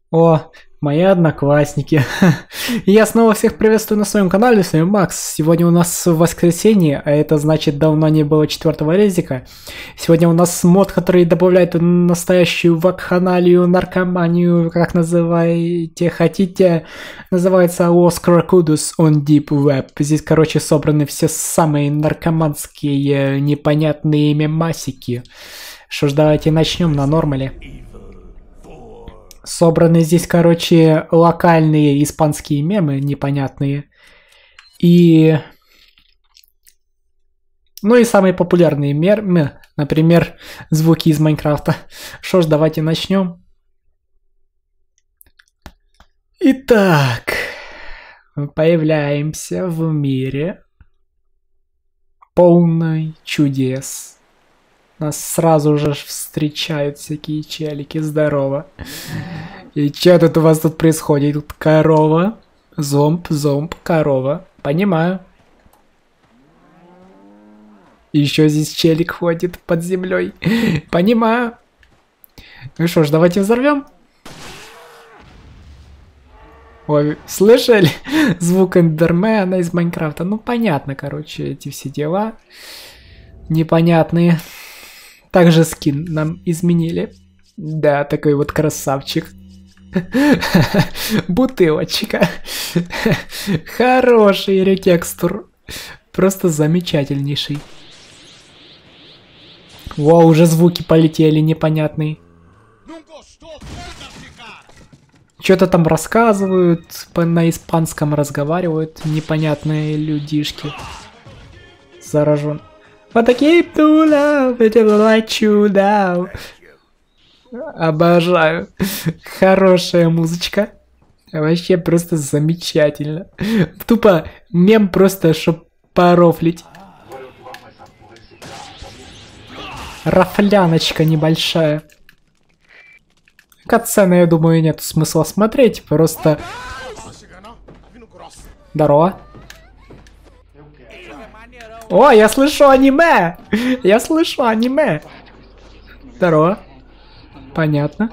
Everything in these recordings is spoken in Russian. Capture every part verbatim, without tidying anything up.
О, мои одноклассники. Я снова всех приветствую на своем канале, с вами Макс. Сегодня у нас воскресенье, а это значит давно не было четвертого резика. Сегодня у нас мод, который добавляет настоящую вакханалию, наркоманию, как называете хотите. Называется Los Crocodus on Deep Web. Здесь, короче, собраны все самые наркоманские непонятные мемасики. Что ж, давайте начнем на нормале. Собраны здесь, короче, локальные испанские мемы непонятные. И... Ну и самые популярные мемы, например, звуки из Майнкрафта. Что ж, давайте начнем. Итак, мы появляемся в мире полный чудес. Нас сразу же встречают всякие челики. Здорово. И что тут у вас тут происходит? Тут корова. Зомб, зомб, корова. Понимаю. Еще здесь челик ходит под землей. Понимаю. Ну что ж, давайте взорвем. Ой, слышали? Звук эндермена из Майнкрафта. Ну понятно, короче, эти все дела. Непонятные. Также скин нам изменили. Да, такой вот красавчик. Бутылочка. Хороший ретекстур. Просто замечательнейший. Во, уже звуки полетели непонятные. Что-то там рассказывают, на испанском разговаривают непонятные людишки. Заражен. What I keep to love, it will let you down. Обожаю. Хорошая музычка. Вообще просто замечательно. Тупо мем просто, чтоб порофлить. Рафляночка небольшая. Катсцены, я думаю, нет смысла смотреть. Просто... Здорово. О, я слышу аниме! Я слышу аниме! Здорово. Понятно.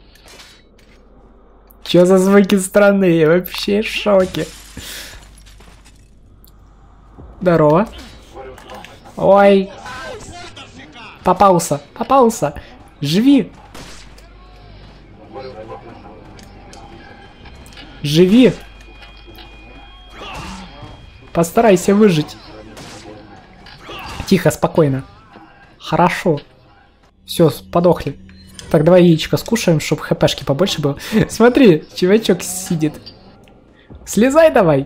Чё за звуки странные? Я вообще в шоке. Здорово. Ой. Попался, попался. Живи. Живи. Постарайся выжить. Тихо, спокойно. Хорошо. Все, подохли. Так, давай яичко скушаем, чтобы хпшки побольше было. Смотри, чувачок сидит. Слезай давай.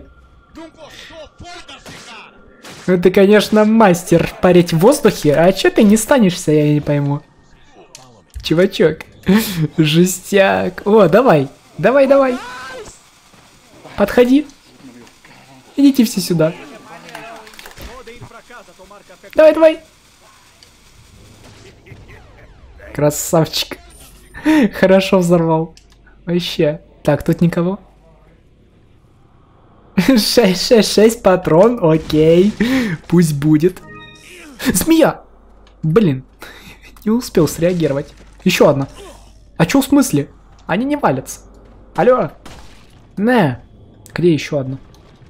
Ну ты, конечно, мастер парить в воздухе. А чё ты не станешься, я не пойму. Чувачок. Жестяк. О, давай. Давай, давай. Подходи. Идите все сюда. Давай, давай. Красавчик. Хорошо взорвал. Вообще. Так, тут никого. шесть, шесть, шесть патрон. Окей. Пусть будет. Змея. Блин. Не успел среагировать. Еще одна. А чё в смысле? Они не валятся. Алло. Не. Где еще одна?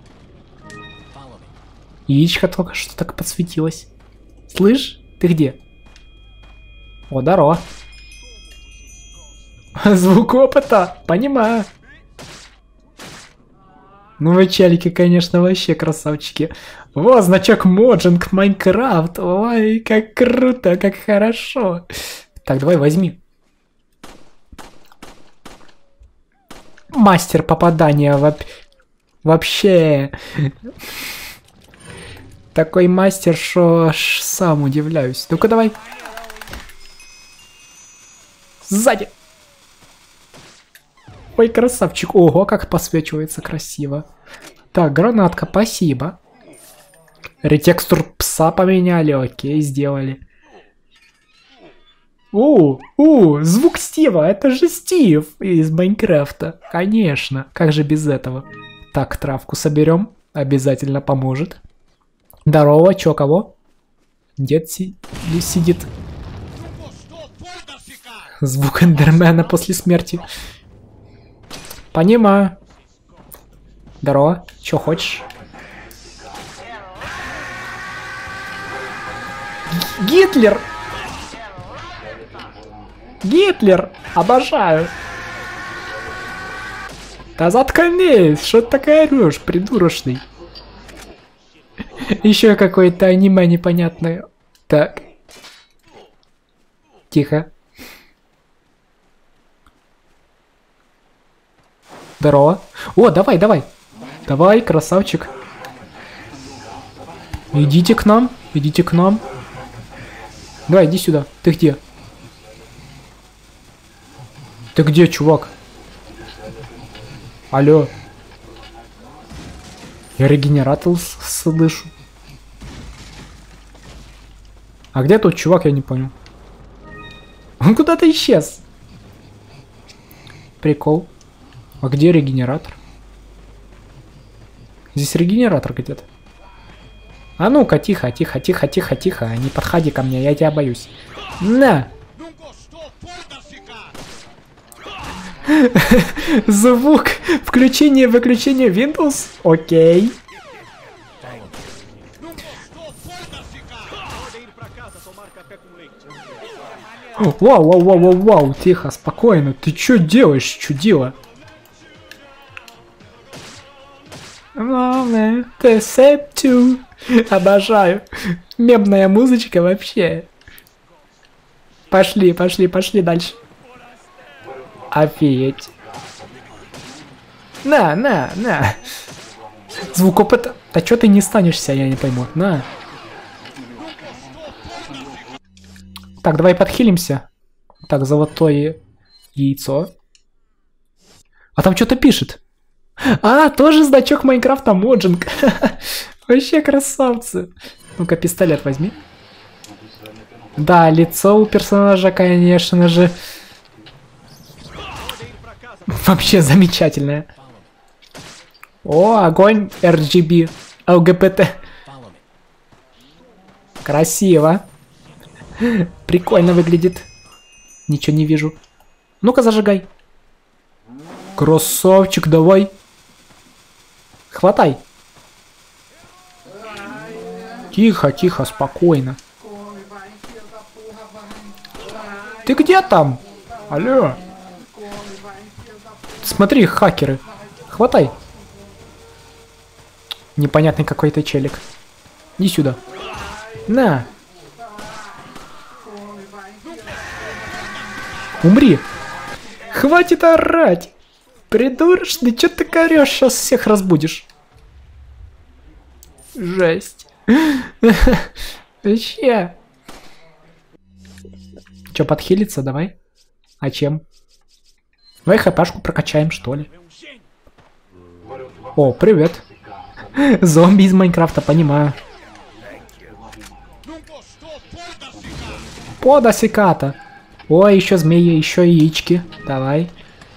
Яичко только что так подсветилось. Слышь, ты где? О, здорово. Звук опыта, понимаю. Ну вы челики, конечно, вообще красавчики. Во, значок Моджинг Майнкрафт. Ой, как круто, как хорошо. Так, давай возьми. Мастер попадания воп... вообще... Такой мастер, что аж сам удивляюсь. Ну-ка давай. Сзади. Ой, красавчик. Ого, как посвечивается красиво. Так, гранатка, спасибо. Ретекстур пса поменяли. Окей, сделали. У, у, звук Стива. Это же Стив из Майнкрафта. Конечно. Как же без этого? Так, травку соберем. Обязательно поможет. Здорово, чё, кого? Дед си сидит. Звук эндермена после смерти. Понимаю. Здорово. Чё хочешь? Гитлер! Гитлер! Обожаю! Да заткнись! Что ты такая орёшь, придурочный? Еще какое-то аниме непонятное. Так. Тихо. Здорово. О, давай, давай. Давай, красавчик. Идите к нам. Идите к нам. Давай, иди сюда. Ты где? Ты где, чувак? Алло. Я регенератор слышу. А где тот чувак, я не понял. Он куда-то исчез. Прикол. А где регенератор? Здесь регенератор где-то. А ну-ка, тихо, тихо, тихо, тихо, тихо. Не подходи ко мне, я тебя боюсь. На! Звук включения-выключения Windows. Окей. Вау, вау, вау, вау, вау, тихо, спокойно. Ты чё делаешь, чудило? Персепту. Обожаю. Мемная музычка вообще. Пошли, пошли, пошли дальше. Офигеть. На, на, на. Звук опыта. Да чё ты не станешься, я не пойму. На. Так, давай подхилимся. Так, золотое яйцо. А там что-то пишет. А, тоже значок Майнкрафта Моджинг. Вообще красавцы. Ну-ка, пистолет возьми. Да, лицо у персонажа, конечно же. Вообще замечательное. О, огонь эр джи би. эл гэ бэ тэ. Красиво. Прикольно выглядит. Ничего не вижу. Ну-ка, зажигай. Красавчик, давай. Хватай. Тихо, тихо, спокойно. Ты где там? Алло. Смотри, хакеры. Хватай. Непонятный какой-то челик. Иди сюда. На. Умри. Хватит орать. Придурочный, чё ты орёшь? Сейчас всех разбудишь. Жесть. Вообще. Чё, подхилиться? Давай. А чем? Давай хпшку прокачаем, что ли. О, привет. Зомби из Майнкрафта, понимаю. Подосиката. Ой, еще змеи, еще яички. Давай.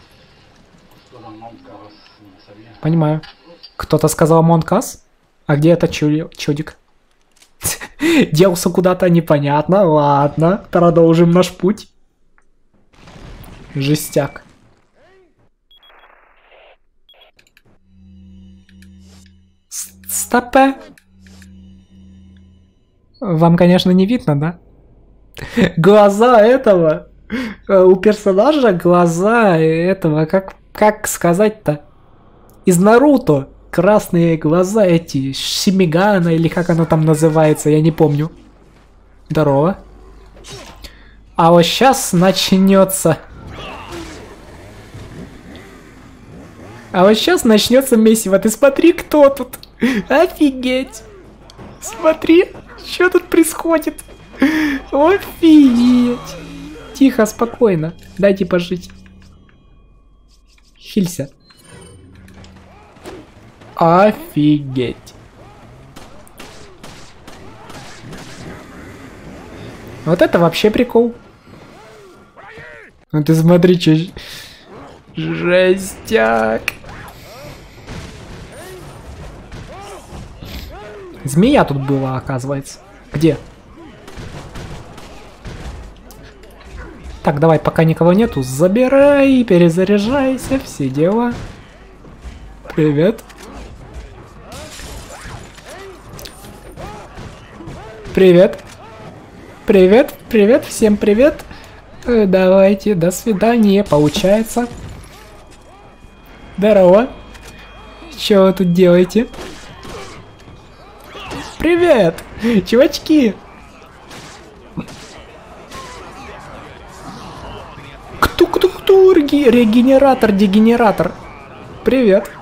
Понимаю. Кто-то сказал Монкас? А где это чудик? Делся куда-то, непонятно. Ладно, продолжим наш путь. Жестяк. Стопе. Вам, конечно, не видно, да? Глаза этого. У персонажа глаза этого. Как, как сказать-то? Из Наруто. Красные глаза эти. Шимигана или как оно там называется, я не помню. Здорово. А вот сейчас начнется. А вот сейчас начнется месиво. Ты смотри, кто тут. Офигеть. Смотри, что тут происходит. Офигеть. Тихо, спокойно. Дайте пожить. Хилься. Офигеть. Вот это вообще прикол. Ну ты смотри, что... Жестяк. Змея тут была, оказывается. Где? Так, давай, пока никого нету, забирай, перезаряжайся, все дела. Привет. Привет. Привет, привет, всем привет. Э, давайте, до свидания, получается. Здорово. Что вы тут делаете? Привет, чувачки. Кту-кту-кту, регенератор, дегенератор. Привет.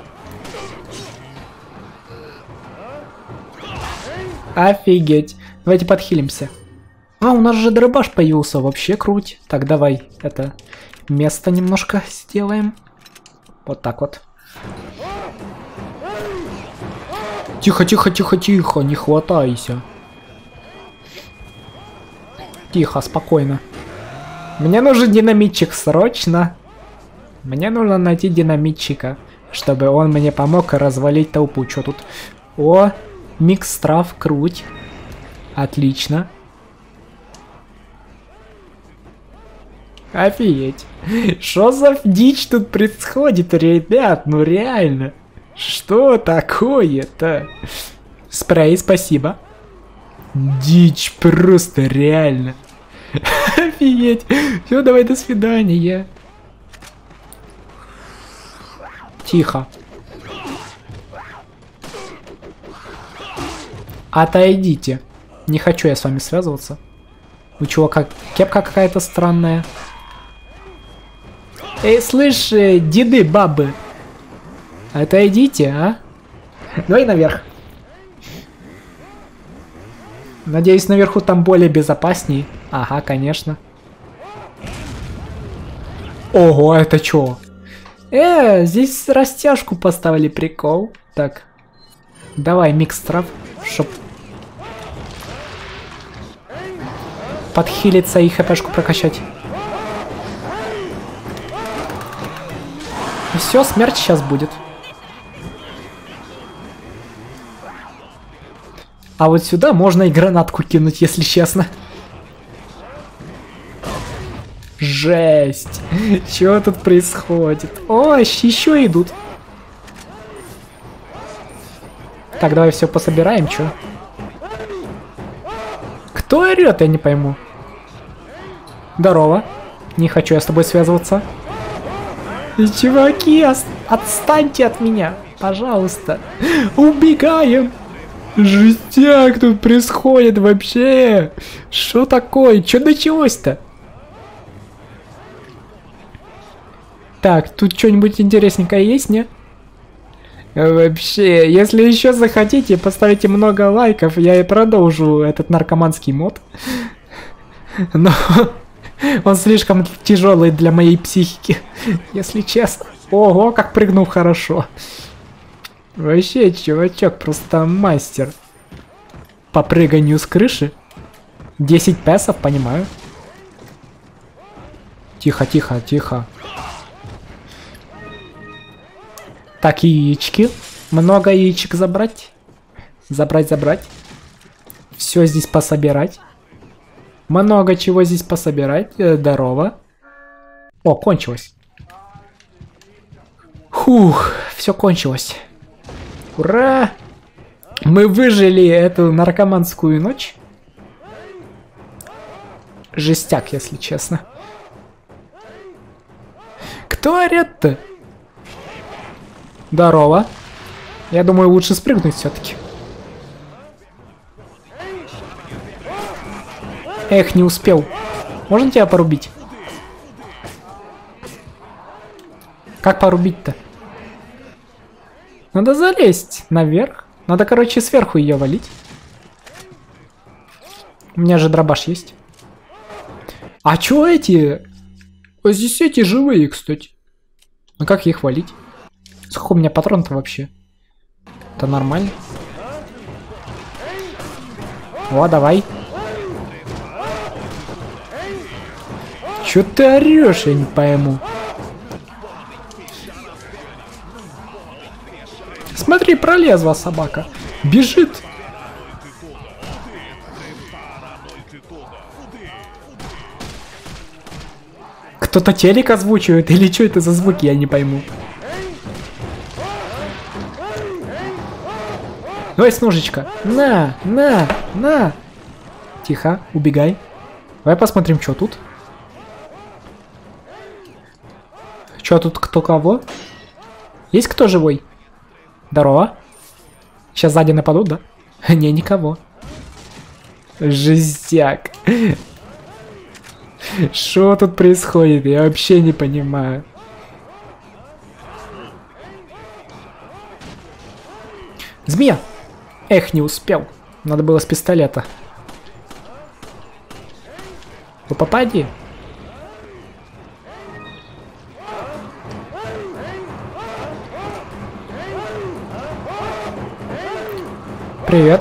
Офигеть. Давайте подхилимся. А, у нас же дробаш появился, вообще круть. Так, давай, это место немножко сделаем. Вот так вот. Тихо, тихо, тихо, тихо, не хватайся. Тихо, спокойно. Мне нужен динамитчик срочно. Мне нужно найти динамитчика, чтобы он мне помог развалить толпу. Что тут? О, микс трав, круть. Отлично. Офигеть. Что за дичь тут происходит, ребят? Ну реально. Что такое-то? Спрей, спасибо. Дичь просто реально. Офигеть. Все, давай, до свидания. Тихо. Отойдите. Не хочу я с вами связываться. У чувака кепка какая-то странная. Эй, слышь, деды, бабы. Отойдите, а? Давай наверх. Надеюсь, наверху там более безопасней. Ага, конечно. Ого, это чё? Э, здесь растяжку поставили, прикол. Так. Давай микс трав, чтоб подхилиться и хпшку прокачать. И все, смерть сейчас будет. А вот сюда можно и гранатку кинуть, если честно. Жесть. Чего тут происходит? О, еще идут. Так, давай все пособираем, чё? Кто орёт, я не пойму. Здорово. Не хочу я с тобой связываться. И, чуваки, отстаньте от меня, пожалуйста. Убегаем. Жестяк тут происходит вообще. Что такое? Что началось-то? Так, тут что-нибудь интересненькое есть, не? Вообще, если еще захотите, поставите много лайков, я и продолжу этот наркоманский мод. Но он слишком тяжелый для моей психики, если честно. Ого, как прыгнул хорошо. Вообще, чувачок, просто мастер. По прыганию с крыши. десять песов, понимаю. Тихо, тихо, тихо. Так, яички. Много яичек забрать. Забрать, забрать. Все здесь пособирать. Много чего здесь пособирать. Здорово. О, кончилось. Фух, все кончилось. Ура! Мы выжили эту наркоманскую ночь. Жестяк, если честно. Кто орёт-то? Здорово. Я думаю, лучше спрыгнуть все-таки. Эх, не успел. Можно тебя порубить? Как порубить-то? Надо залезть наверх. Надо, короче, сверху ее валить. У меня же дробаш есть. А чё эти? Вот здесь эти живые, кстати. Ну как их валить? Сколько у меня патрон-то вообще? Это нормально. О, давай. Чё ты орёшь, я не пойму. Смотри, пролезла собака. Бежит. Кто-то телек озвучивает или что это за звуки, я не пойму. Давай с ножичка. На, на, на. Тихо, убегай. Давай посмотрим, что тут. Что тут, кто кого? Есть кто живой? Здорово. Сейчас сзади нападут, да? Не, никого. Жестяк. Что тут происходит? Я вообще не понимаю. Змея! Эх, не успел. Надо было с пистолета. Ну попади. Привет.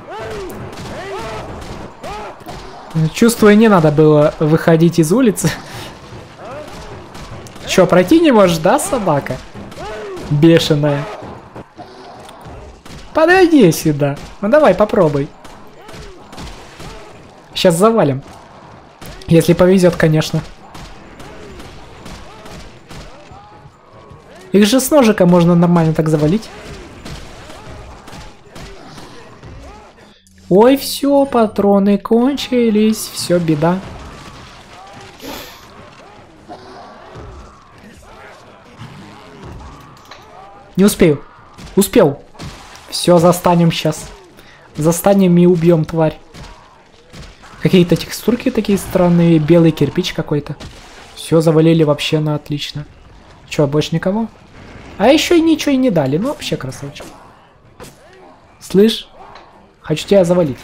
Чувствую, не надо было выходить из улицы. Чё, пройти не можешь, да, собака? Бешеная. Подойди сюда. Ну давай, попробуй. Сейчас завалим. Если повезет, конечно. Их же с ножика можно нормально так завалить. Ой, все, патроны кончились. Все, беда. Не успею. Успел. Все, застанем сейчас. Застанем и убьем тварь. Какие-то текстурки такие странные. Белый кирпич какой-то. Все, завалили вообще на отлично. Че, больше никого? А еще и ничего и не дали. Ну, вообще красавчик. Слышь? Хочу тебя завалить.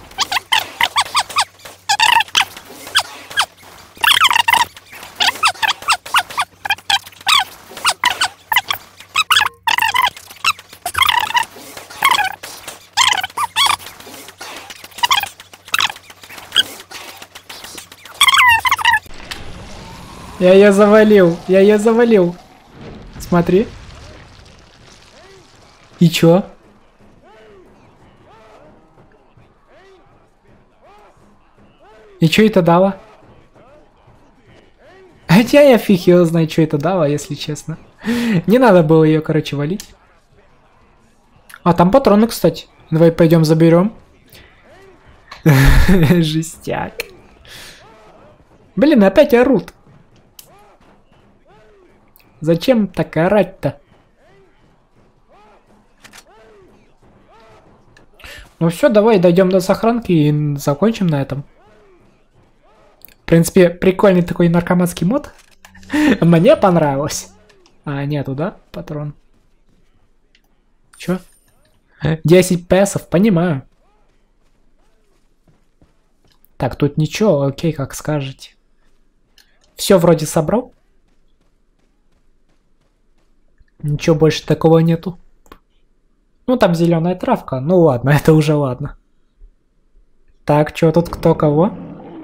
Я ее завалил, я ее завалил. Смотри. И чё? И чё это дало? Хотя я фиг его знаю, что это дало, если честно. Не надо было ее, короче, валить. А там патроны, кстати. Давай пойдем заберем. Жестяк. Блин, опять орут. Зачем так орать-то? Ну все, давай дойдем до сохранки и закончим на этом. В принципе, прикольный такой наркоманский мод. Мне понравилось. А, нету, да, патрон? Чё? десять песов, понимаю. Так, тут ничего, окей, как скажете. Все вроде собрал. Ничего больше такого нету. Ну, там зеленая травка. Ну ладно, это уже ладно. Так, что тут кто кого?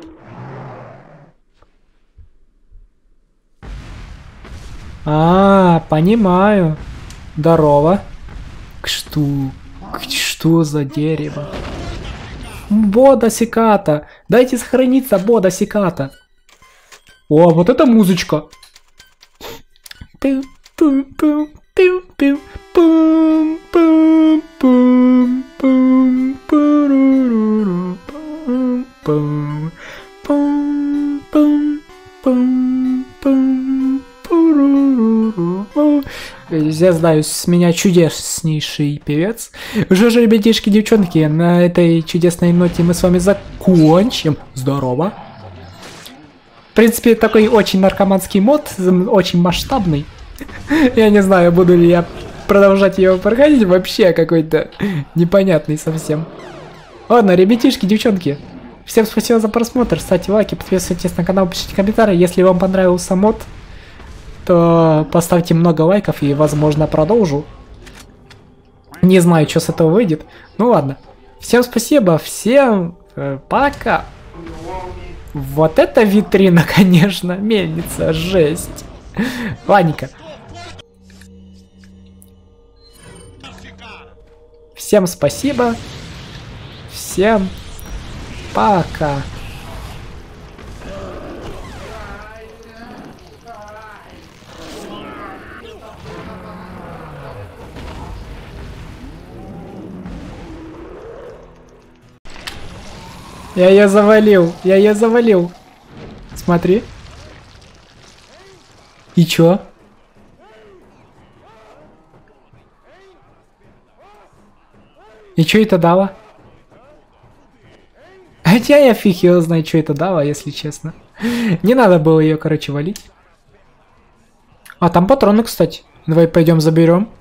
А, понимаю. Здорово. Что? Что за дерево? Бода Секата. Дайте сохраниться, Бода Секата. О, вот это музычка. Я знаю, с меня чудеснейший певец. Что же, ребятишки, девчонки, на этой чудесной ноте мы с вами закончим. Здорово. В принципе, такой очень наркоманский мод, очень масштабный. Я не знаю, буду ли я продолжать его проходить, вообще какой-то непонятный совсем. Ладно, ребятишки, девчонки, всем спасибо за просмотр, ставьте лайки, подписывайтесь на канал, пишите комментарии. Если вам понравился мод, то поставьте много лайков и, возможно, продолжу. Не знаю, что с этого выйдет. Ну ладно. Всем спасибо, всем э, пока. Вот это витрина, конечно, мельница, жесть. Ладненько. Всем спасибо. Всем пока. Я ее завалил. Я ее завалил. Смотри. И чё? И чё это дало? Хотя я фиг его знаю, что это дало, если честно. Не надо было ее, короче, валить. А там патроны, кстати. Давай пойдем заберем.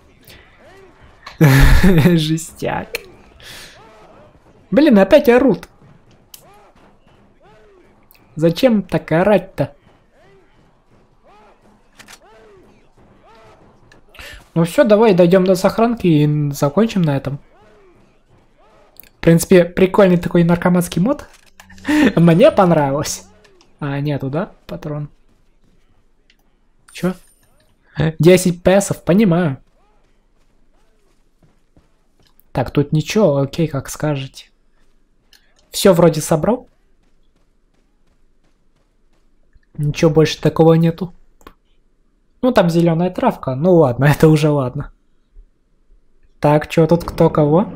Жестяк. Блин, опять орут. Зачем так орать-то? Ну все, давай дойдем до сохранки и закончим на этом. В принципе, прикольный такой наркоманский мод. Мне понравилось. А, нету, да, патрон? Чё? десять песов, понимаю. Так, тут ничего, окей, как скажете. Все вроде собрал. Ничего больше такого нету. Ну, там зеленая травка. Ну ладно, это уже ладно. Так, что тут кто кого?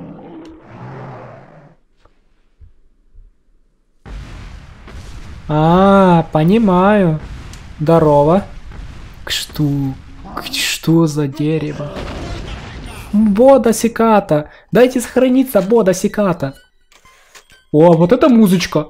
А, понимаю. Здорово. Что? Что за дерево? Бода Секата. Дайте сохраниться, Бода Секата. О, вот это музычка.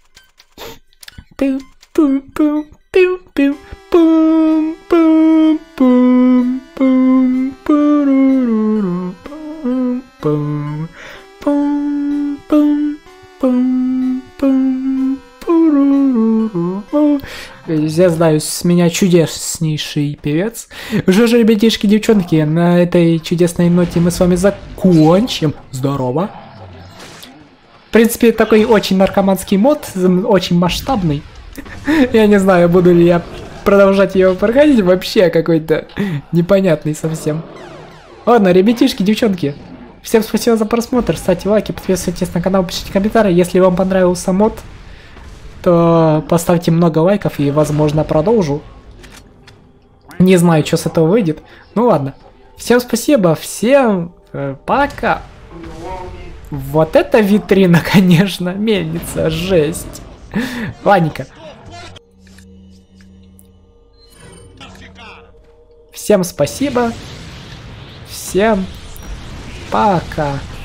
Я знаю, с меня чудеснейший певец. Что же, ребятишки, девчонки, на этой чудесной ноте мы с вами закончим. Здорово. В принципе, такой очень наркоманский мод, очень масштабный. Я не знаю, буду ли я продолжать его проходить, вообще какой-то непонятный совсем. Ладно, ребятишки, девчонки, всем спасибо за просмотр, ставьте лайки, подписывайтесь на канал, пишите комментарии. Если вам понравился мод, то поставьте много лайков и, возможно, продолжу. Не знаю, что с этого выйдет. Ну ладно. Всем спасибо, всем э, пока. Вот это витрина, конечно, мельница, жесть. Ладненько. Всем спасибо. Всем пока.